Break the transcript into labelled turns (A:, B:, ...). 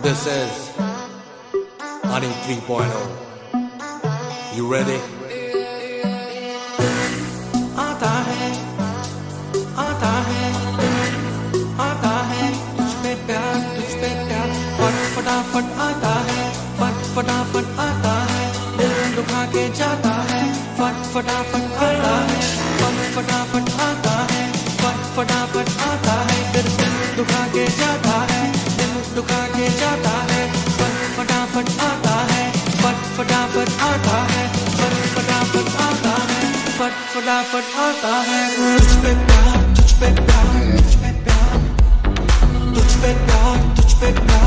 A: This is Honey 3.0. You ready?
B: आता है आता है आता है तुझ पे प्यार फटाफट आता है फटाफट आता है दिल दुखा के जाता है फटाफट आता है फटाफट आता है फटाफट आता है दिल दुखा के जाता है दिल दुखा के जाता है फटाफट आता है फटाफट आता है फटाफट आता है फटाफट आता है तुझ पे प्यार तुझ पे प्यार तुझ पे प्यार तुझ पे प्यार तुझ पे प्यार